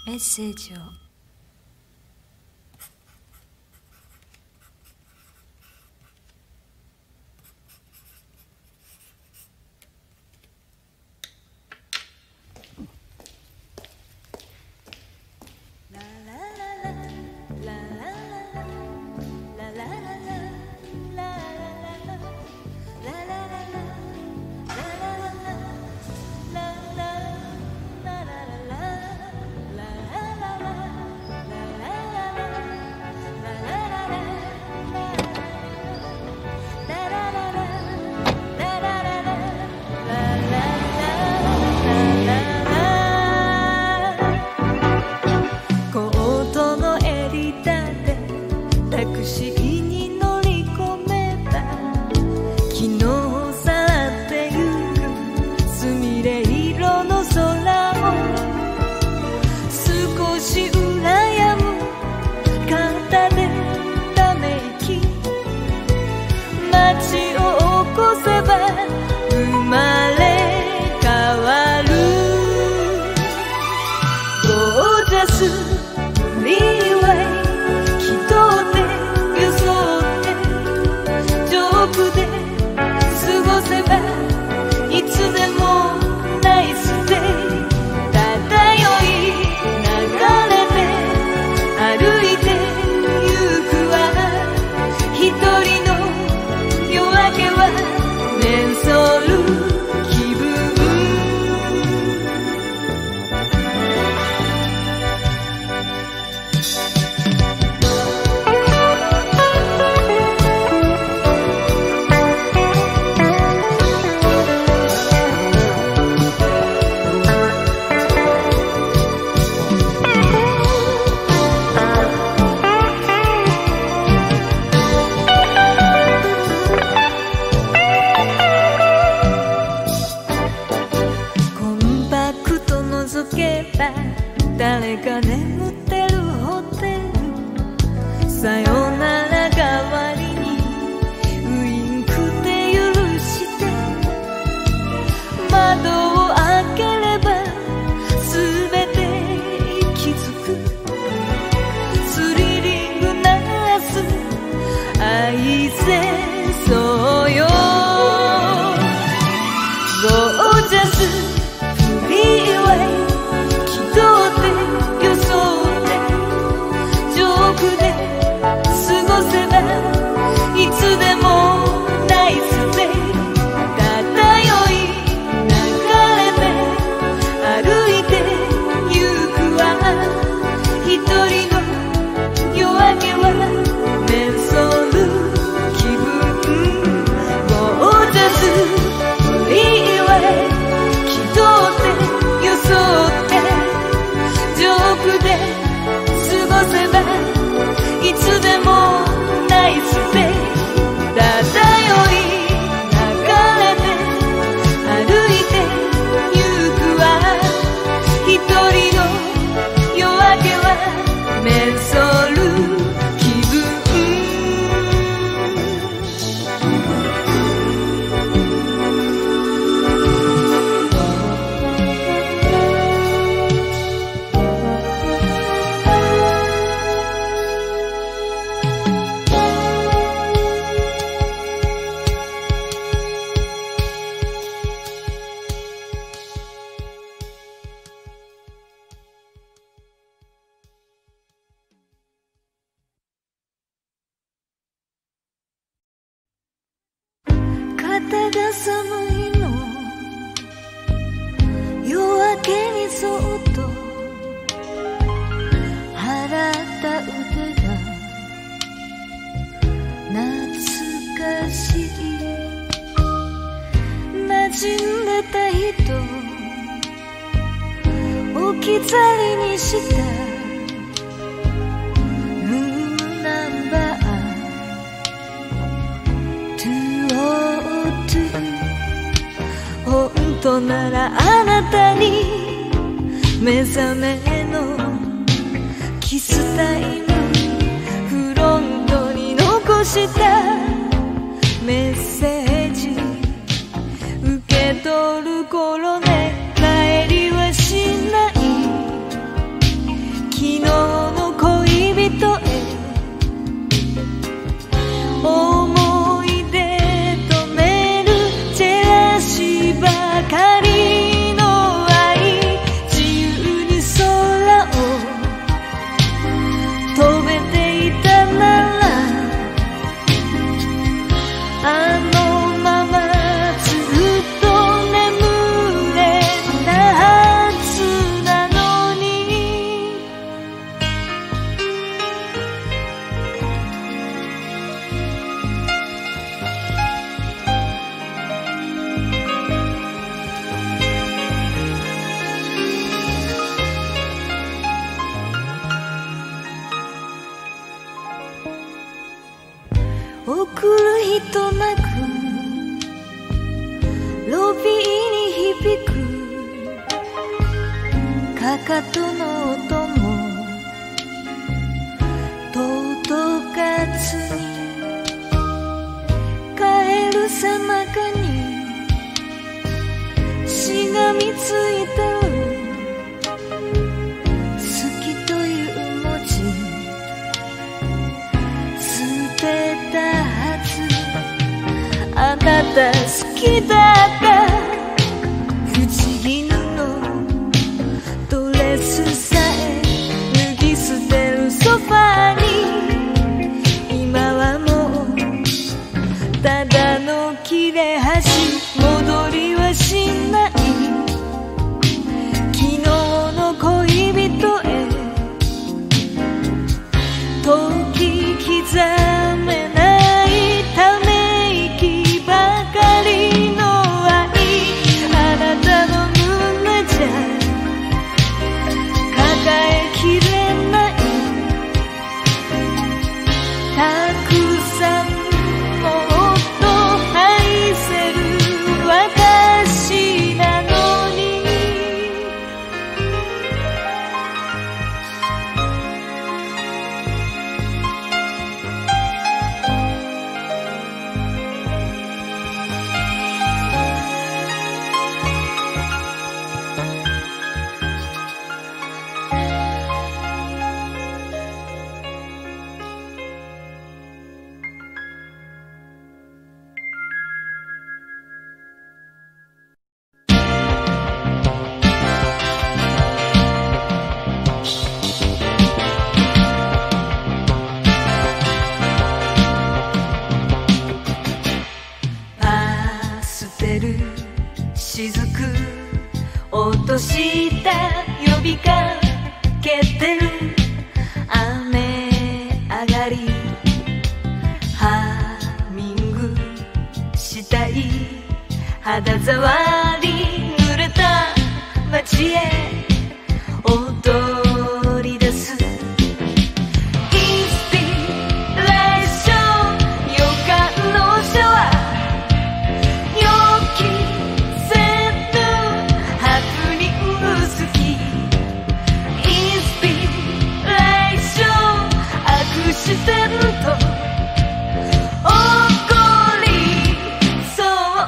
メッセージを。 誰か眠ってるホテル、さよなら代わりにウインクで許して、窓を開ければ全て気づく、スリリングな明日愛せそうよ。ゴージャスフリーウェイ、いつでもナイスデイ、漂い流れて歩いてゆくわ、一人の夜明けはメンソール気分、ゴージャスフリーウェイ、気取って装ってジョークで過ごせばいつでもナイスデイ、漂い流れて歩いてゆくわ、一人の夜明けはメンソール気分。肩が寒いの、夜明けにそっと払った腕が懐かしい、馴染んでた人置き去りにしたルームナンバー本当ならあなたに目覚めのキスタイム、フロントに残したメッセージ受け取る頃ね、帰りはしないとなくロビーに響くかかとの音も届かずに帰るさなかにしがみついてる好きという文字捨てたはずあなた好きだった口絹のドレスさえ脱ぎ捨てるソファに今はもうただの切れ端戻りはしない昨日の恋人へ時刻めないため息ばかりの愛あなたの胸じゃ抱えきれないたくさんもっと愛せる私なのに雫落とした呼びかけてる雨上がりハミングしたい肌触り濡れた街へ踊り出すしてると怒りそう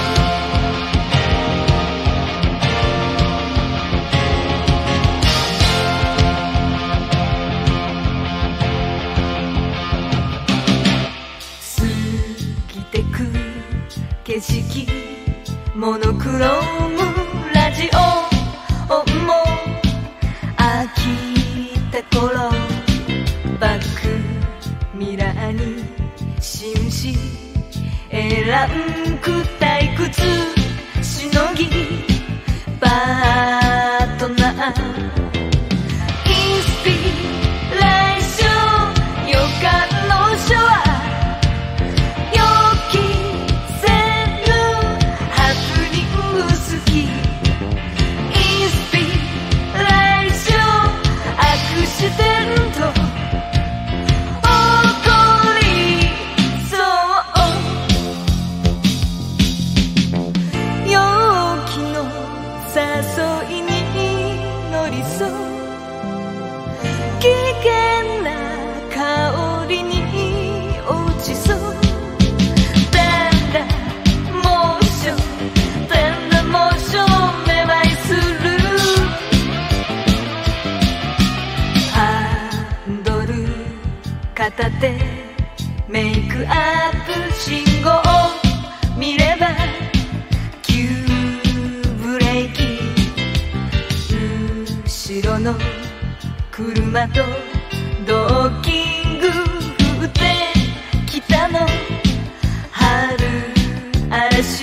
過ぎてく景色モノクロームラジオも飽きた頃バックミラーに紳士選く退屈しのぎパートナーインスピレーション余暇のシャワー予期せぬハプニング好きインスピレーションアクシデント危険な香りに落ちそうだんだんモーションだんだんモーションめまいするハンドル片手メイクアップ信号見れば急ブレーキ後ろの車とドッキング降ってきたの春嵐インス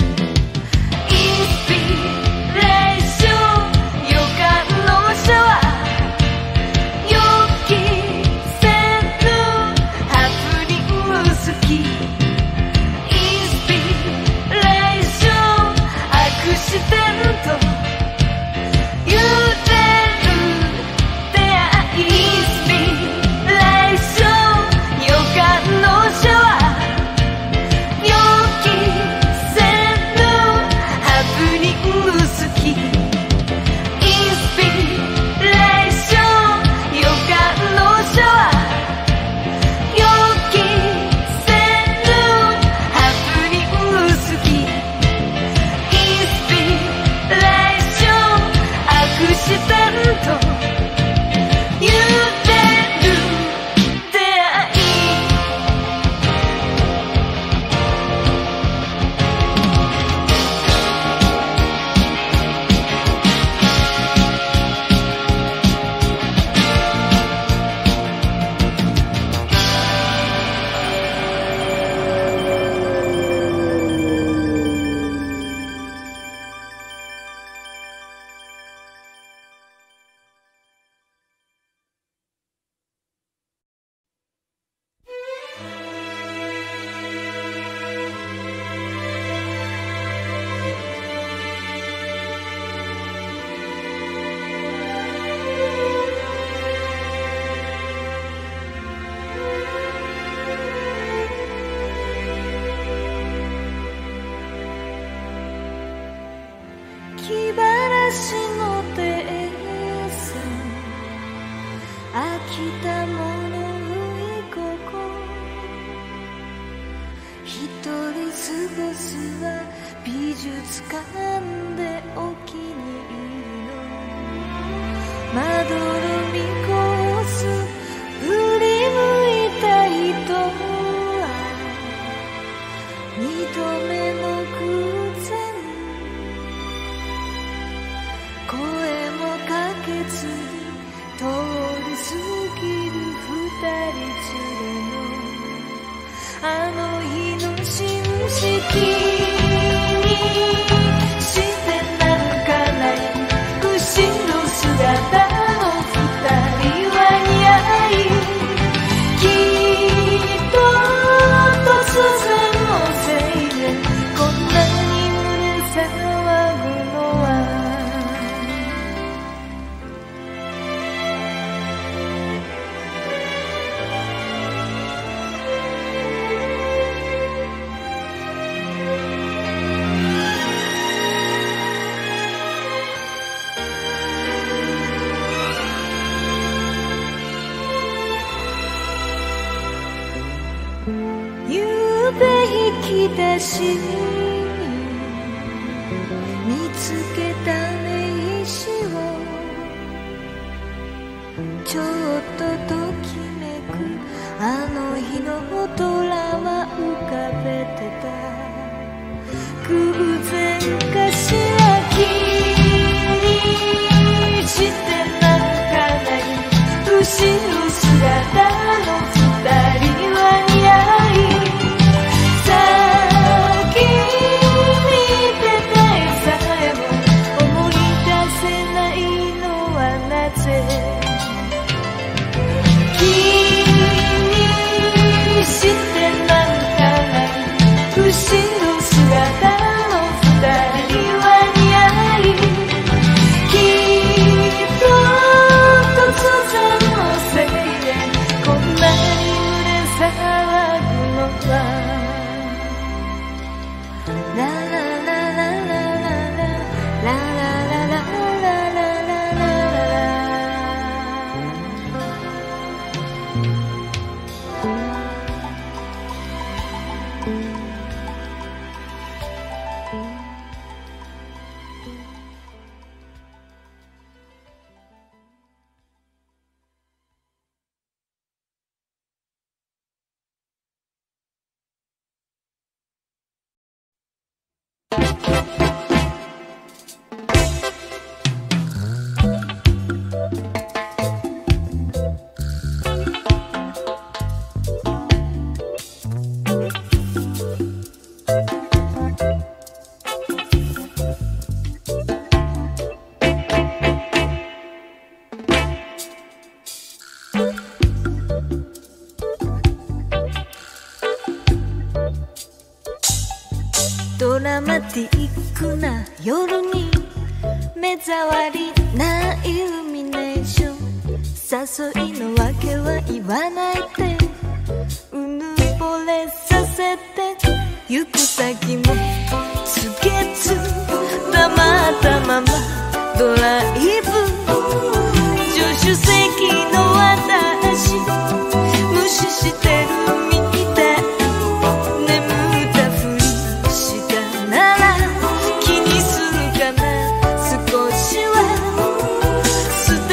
ピレーション余暇のシャワー予期せぬハプニング好きインスピレーションアクシデント揺れるインスピレードラマティックな夜に目障りなイルミネーション、誘いのわけは言わないでうぬぼれさせて、行く先もつけず黙ったままドライブ、助手席の私無視してるみたい、眠ったふりしたなら気にするかな、少しは素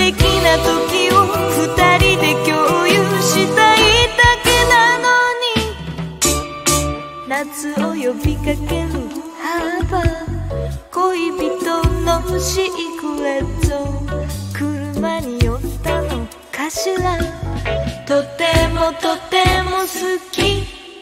夏を呼びかけるハーバー、恋人のシークレット、車に寄ったのかしら。とてもとても好き。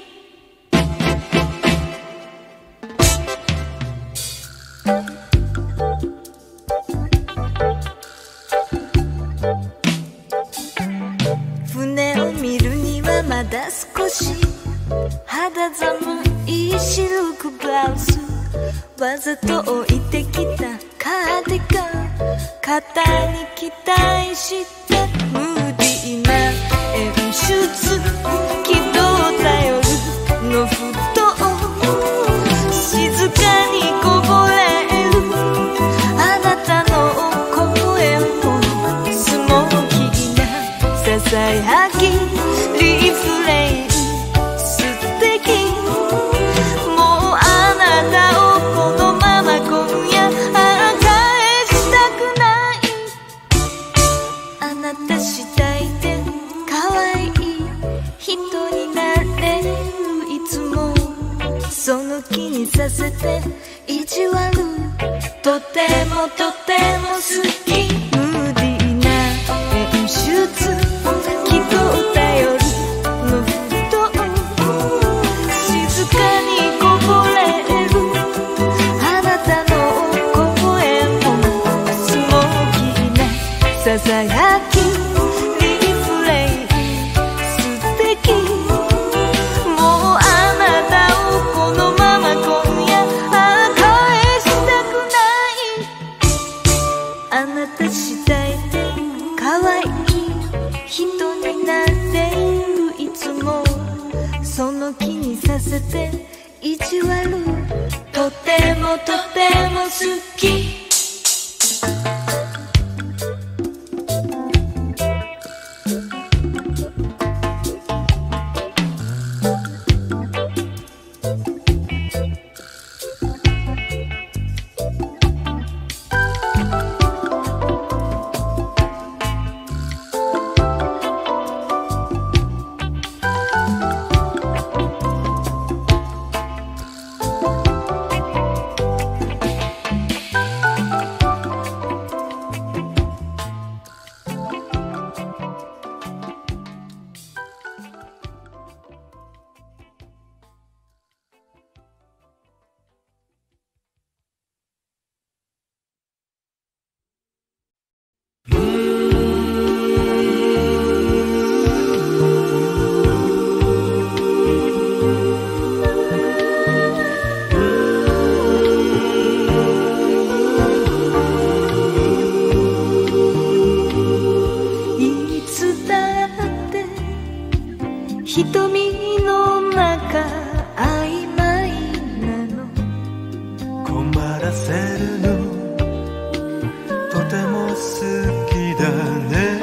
船を見るにはまだ少し肌寒いシルクブラウス、わざと置いてきたカーディガン、肩に期待してムーディーな演出、気道頼るのふと静かにこぼれるあなたの声もスモーキーなささやきリフレイン素敵。もうあなたをこのまま今夜返したくない。あなた次第で可愛い人になれるいつも、その気にさせて意地悪、とてもとても好き。ムーディーな演出、気を頼るのふと静かにこぼれるあなたの声もスモーキーなささやきリフレイン素敵。もうあなたをこのまま今夜返したくない。あなた次第で可愛い人になっているいつも、その気にさせて意地悪、とてもとても好き。瞳の中曖昧なの困らせるのとても好きだね。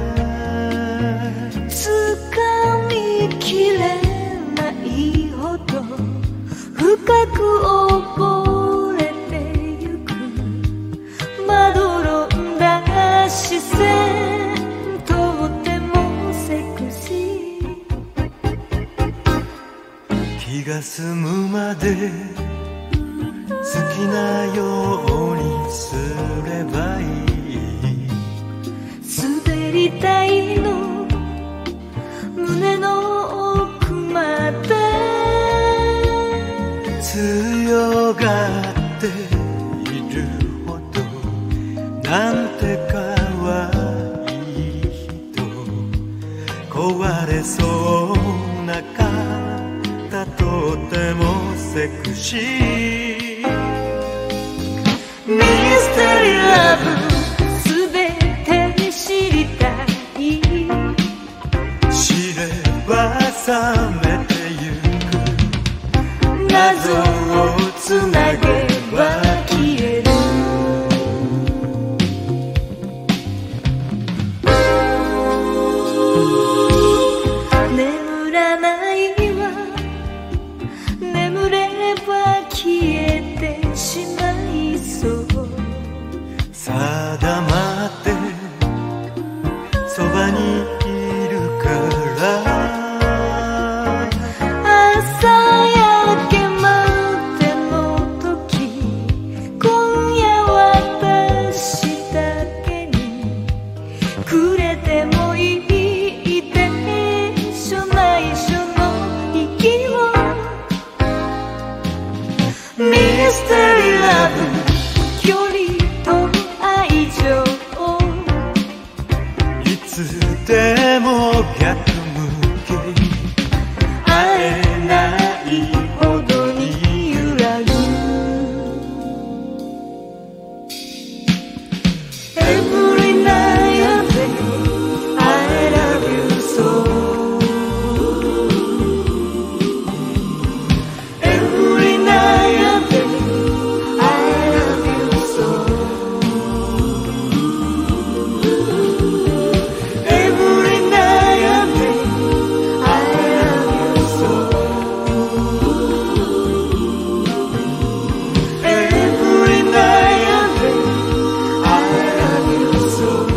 掴みきれないほど深く溺れてゆくまどろんだ視線、とてもセクシー。 気が済むまで好きなようにすればいい。 滑りたいの胸の奥まで強がっているほどなんて可愛い人、壊れそうな肩とてもセクシー。 ミステリーラブすべて知りたい。 知れば覚めてゆく謎をつなげば消える。眠らないわ、眠れば消えてしまいそう。 定まってそばにいるから、 朝焼けつでも逆向け会えないほどに揺らぐ Every night and day I love you so Every night and day I love you so Every night and day I love you so Every night and day I love you so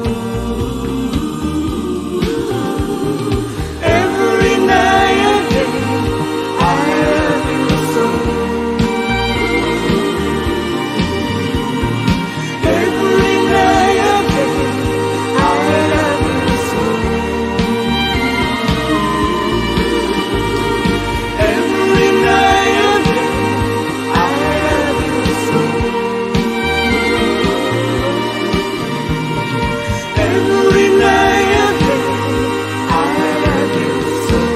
Every night and day I love you so Every night and day I love you so Every night and day I love you so Every night and day I love you so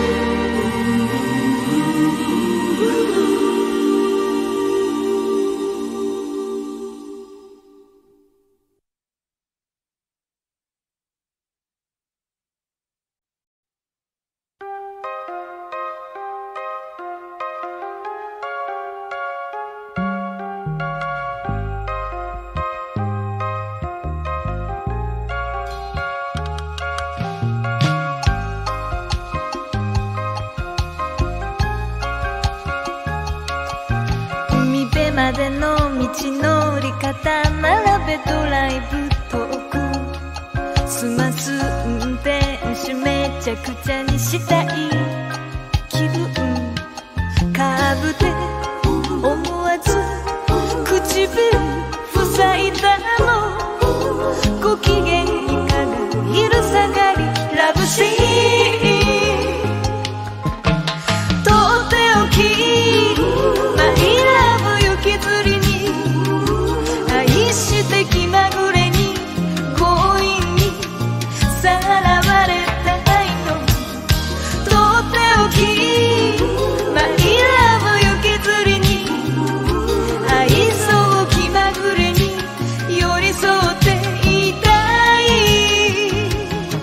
海辺までの道のり方並べドライブ遠く済ます運転手めちゃくちゃにしたい気分カーブで思わず唇塞いだのご機嫌いかが昼下がりラブシーンとっておきマイラブ雪吊りに愛して気まぐれに恋にさらわれたいのとっておきマイラブ雪吊りに愛そう気まぐれに寄り添っていたい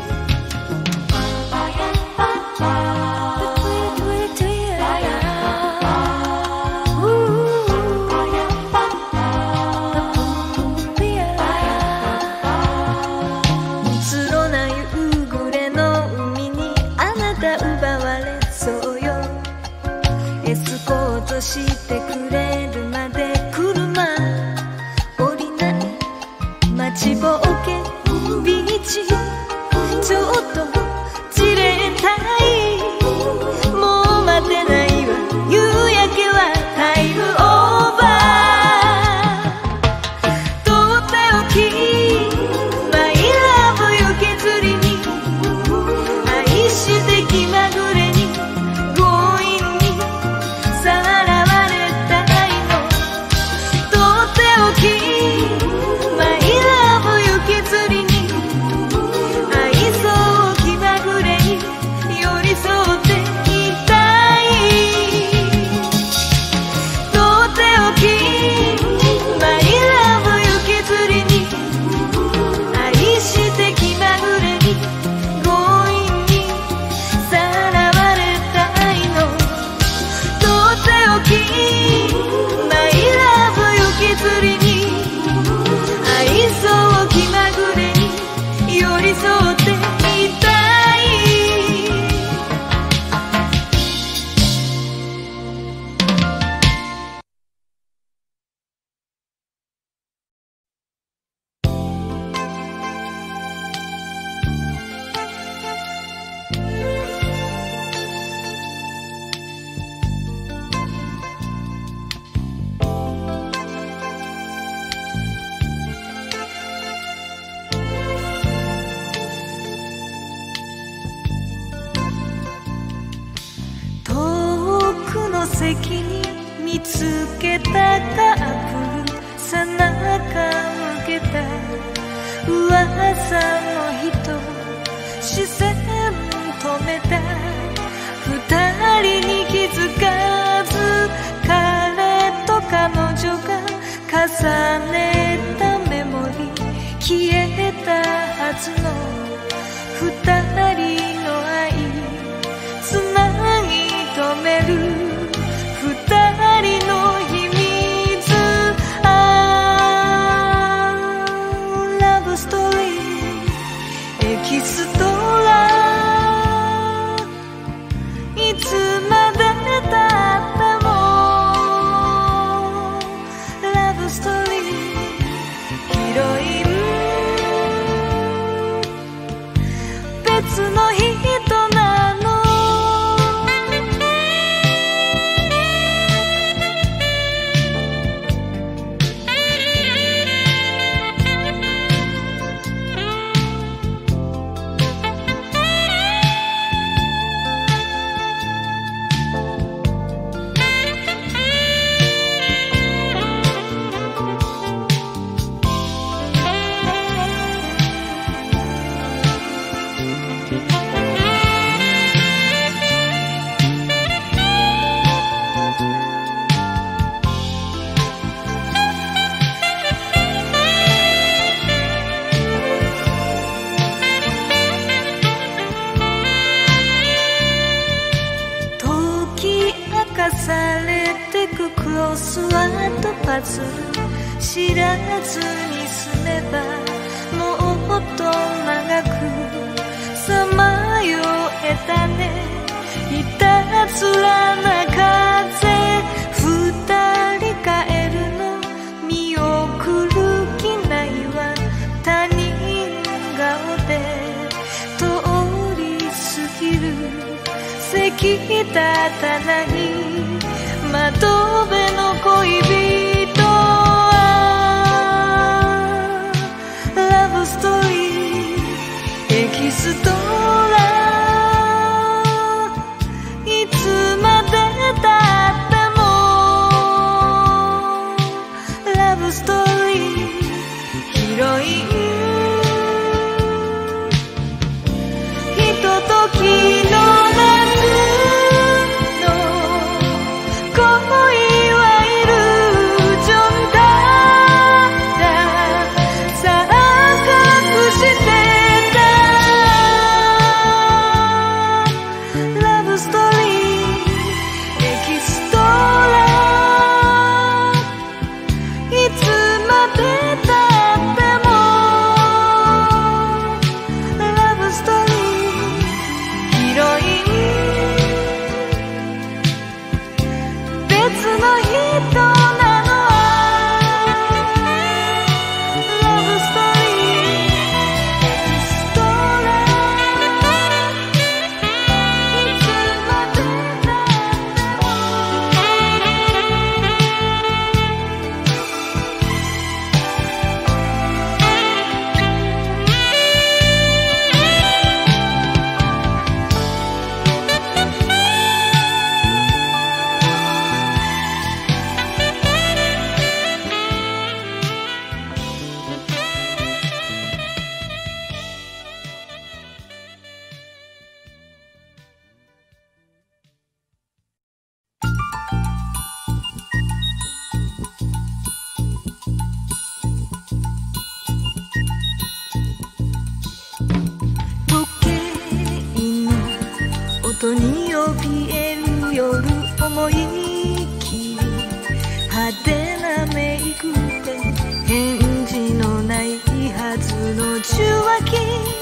つろな夕暮れの海にあなた奪われそうよエスコートしてくれるまで車降りない待ちぼうけビーチちょっと散れたいもう待てないわ夕焼けはタイムオーバーとっておきマイラブ雪吊りに愛して気まぐれに強引にさらわれたいのとっておきマイラブ雪吊りに愛そう気まぐれに寄り添っていたいとっておきマイラブ雪吊りに愛して気まぐれに強引にさらわれたいのとっておきマイラブ雪吊りに愛そう気まぐれに寄り添っていたい席に見つけたカップル背中向けた噂の人視線止めた二人に気づかず彼と彼女が重ねたメモリー消えたはずの二人の愛つなぎ止める二人の秘密ラブストーリーエキストラいつまで経ってもラブストーリーヒロイン別の人なのされてくクロスワードパズル知らずに済めばもっと長くさまよえたねいたずらな風二人帰るの見送る気ないわ他人顔で通り過ぎる席立たない窓辺の恋人ラブストーリーエキストラいつまで経ってもラブストーリーヒロインひとときの音に怯える夜思い切り派手なメイクで返事のないはずの受話器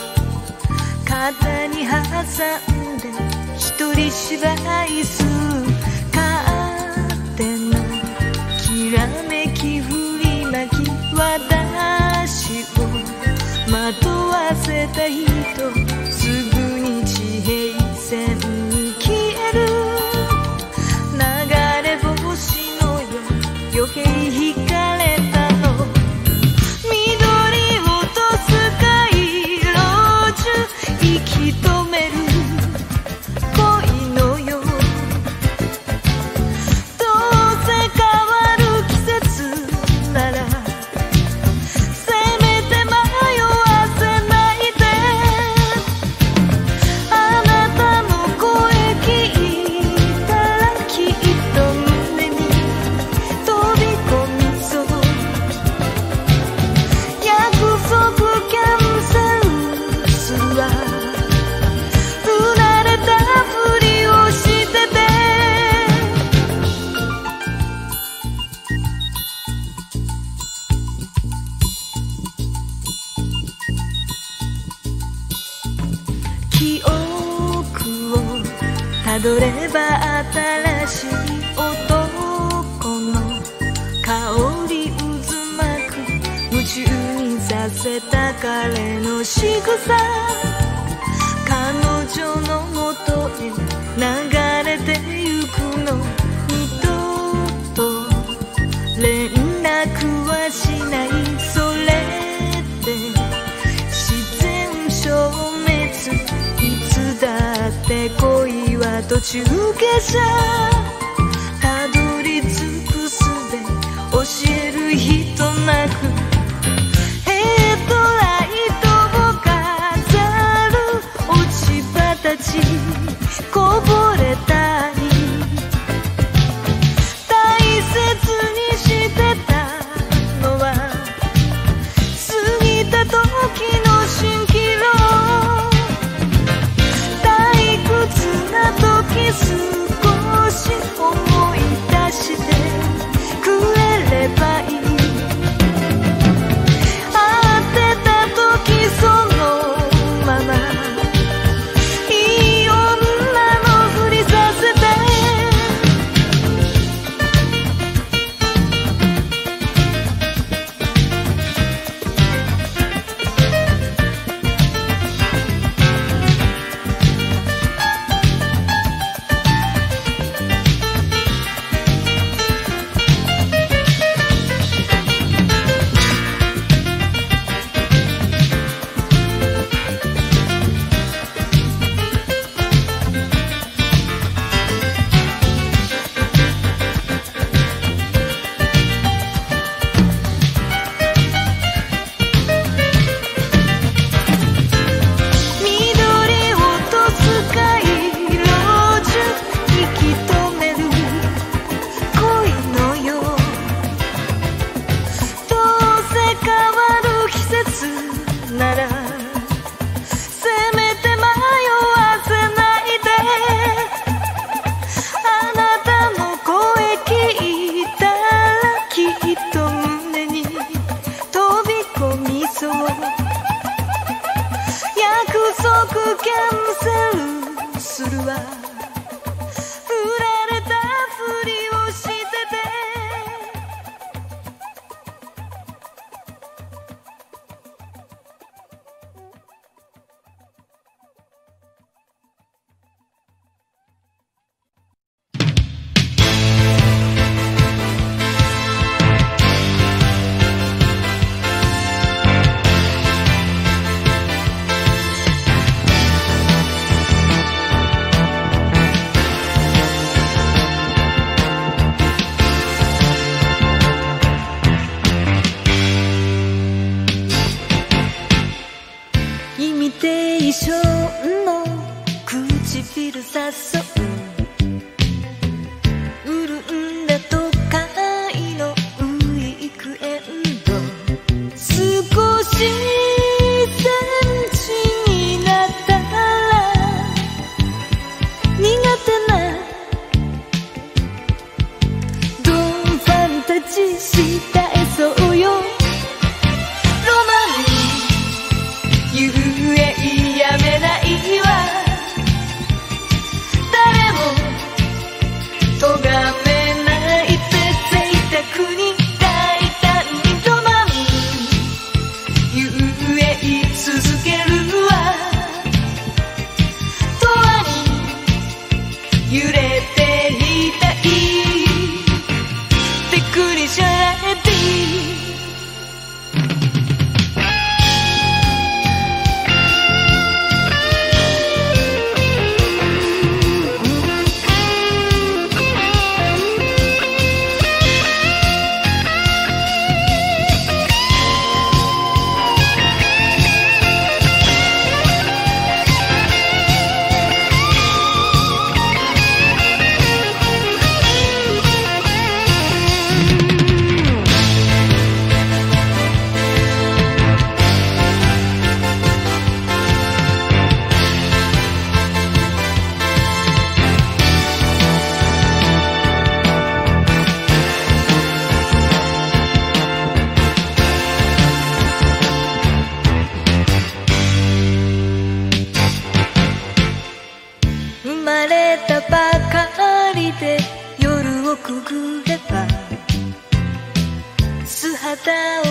肩に挟んで一人芝居する勝手なきらめき振りまき私を惑わせた人すぐに地平線に消える流れ星のよ余計惹かれたの緑落とす回路中息止める恋のよどうせ変わる季節ならせめて迷わせないで記憶をたどれば新しい男の香り渦巻く夢中にさせた彼の仕草彼女のもとへ流れてゆくの人と連絡はしないそれで自然消滅いつだって恋は途中下車たどり着くすべ教える人なくヘッドライトを飾る落ち葉たちこぼれたい大切にしてたのは過ぎた時の蜃気楼退屈な時少し思い出してくれればいい会ってた時そのままいい女のふりさせてくぐれば素肌を